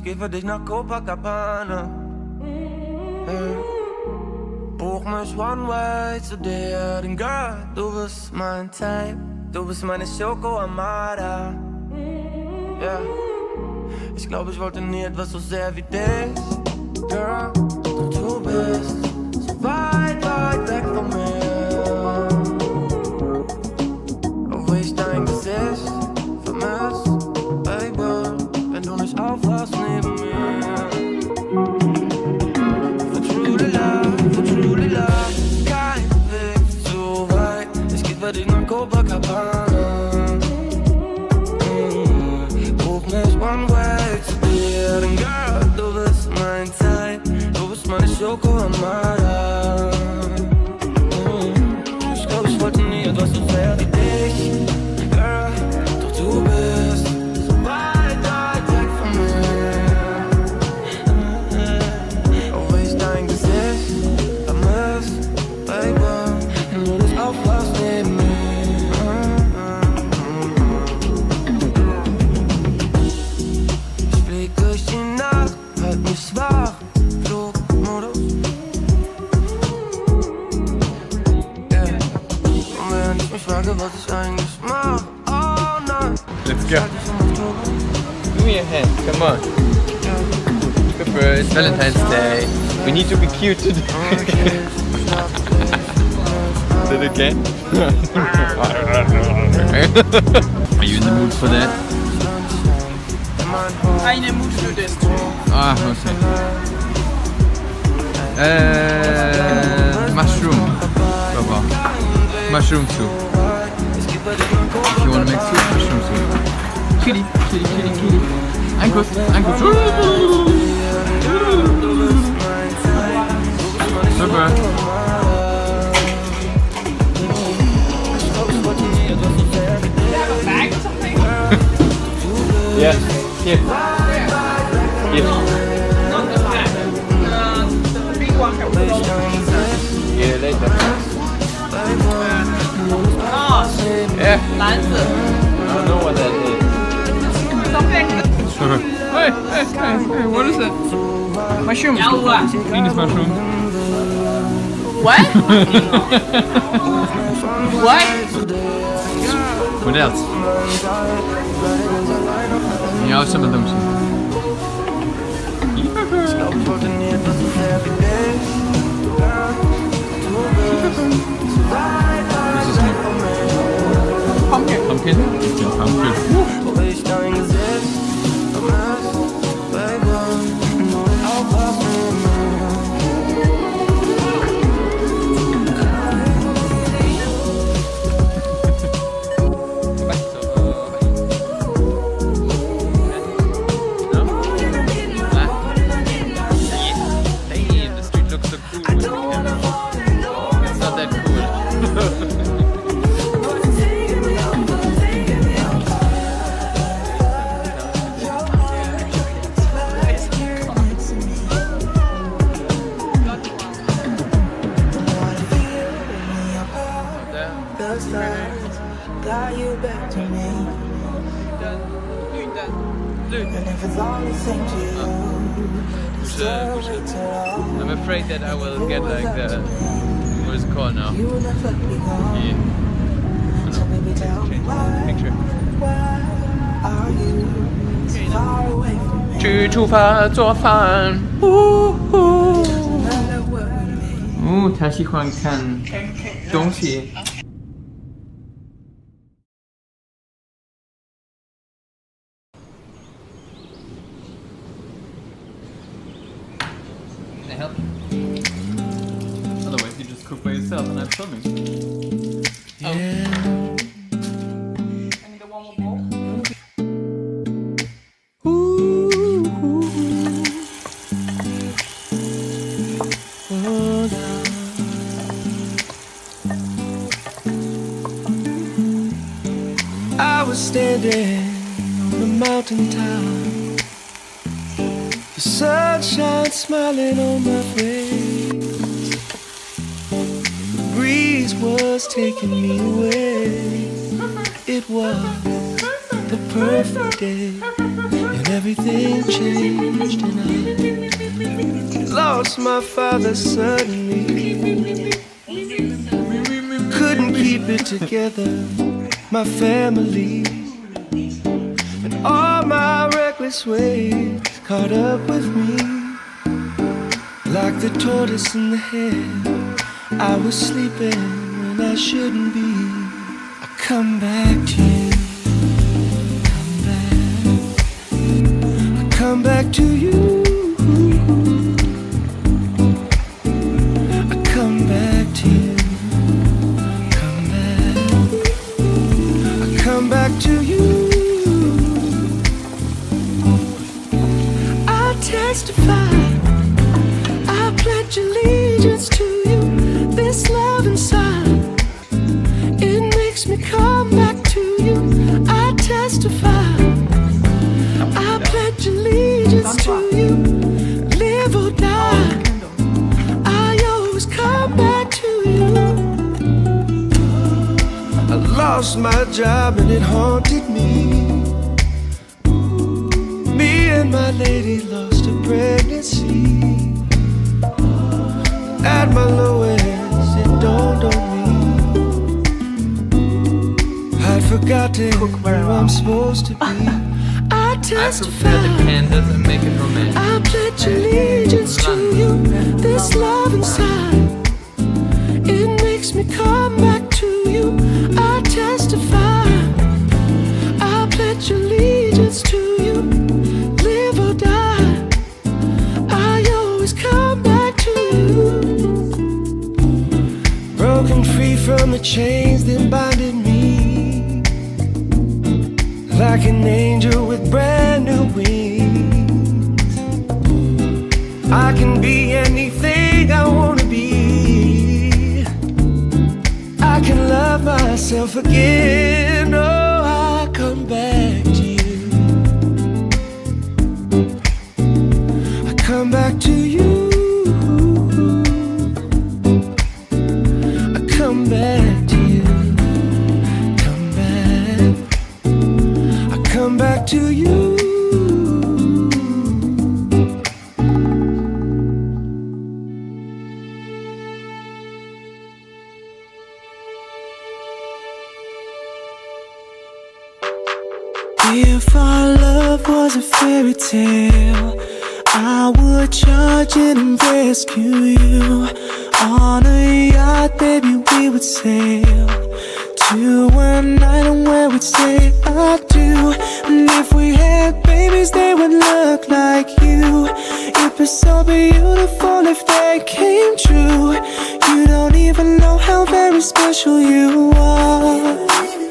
geh für dich nach Copacabana. Hey. Buch mich one way zu dir, denn Girl, du bist mein Type. Du bist meine Choco Amada. Yeah. Ich glaub, ich wollte nie etwas so sehr wie dich. Girl, doch du bist so weit, weit weg von mir. Auch ich dein Gesicht vermiss, Baby, wenn du nicht aufwachst neben mir. For truly love, kein Weg zu weit. Ich geh für dich nach Copacabana. Buch mich one way zu dir, denn Girl, du bist mein Type. Du bist meine Choco Amada. Ich glaub, ich wollte nie etwas so sehr wie dich. Girl, doch du bist so weit, weit weg von mir. Auch ich dein Gesicht vermiss, Baby, wenn du nicht aufwachst neben mir. Ich flieg durch die Nacht, halt mich wach, Flugmodus. Yeah. Und während ich mich frage, was ich eigentlich mach, oh nein. Let's go. Give me a hand, come on. It's Valentine's Day. We need to be cute today. Is it okay? Are you in the mood for that? I'm in the mood for this too. Ah, okay. Mushroom. Baba. Mushroom soup. If you want to make soup, mushroom soup. Kitty, kitty, kitty, kitty. Angus, Angus. Super. Bag or something? Yeah. Here. Here. Not the bag. The big one can put on. Yeah, later. Oh, Yeah. 蓝色 I don't know what that is. something. Hey, hey, hey, hey, what is it? Mushroom. Venus mushroom. What? What? What else? Ja, was hebben we doen? Pumpkin. Pumpkin? Pumpkin. Got you back to me. And if it's all the same to you, I'm afraid that I will get like the, what is it called now? you will not let me go. Yeah. So baby, tell me Picture. why are you so far away from me? 去厨房做饭。他喜欢看东西。Can I help? Otherwise, you just cook by yourself and I'm filming. I need a one more bowl. I was standing on the mountaintop, the sunshine smiling on my face. The breeze was taking me away. It was the perfect day, and everything changed, and I lost my father suddenly. Couldn't keep it together, my family, and all my reckless ways caught up with me. Like the tortoise in the hare, I was sleeping when I shouldn't be. I come back to you, I come back to you. I come back to you, I come back to you. I testify, I pledge allegiance to you. This love inside, it makes me come back to you. I testify, I pledge allegiance to you. Live or die, I always come back to you. I lost my job and it haunted me. Me and my lady lost a pregnancy. At my lowest, it dawned on me, I'd forgotten where I'm supposed to be. I testify, I prepare the candles and make it romantic. I pledge allegiance to you. This love inside, it makes me come back to you. I testify, I pledge allegiance to you. Live or die, I always come back to you. Broken free from the chains that binded me, like an angel with brand new wings. I can be anything I wanna be. I can love myself again. Oh, I come back to you, I come back to you. Come back to you, come back, I come back to you. If our love was a fairy tale, I would charge in and rescue you. On a yacht, baby, we would sail to an island where we'd say I do. And if we had babies, they would look like you. It'd be so beautiful if they came true. You don't even know how very special you are.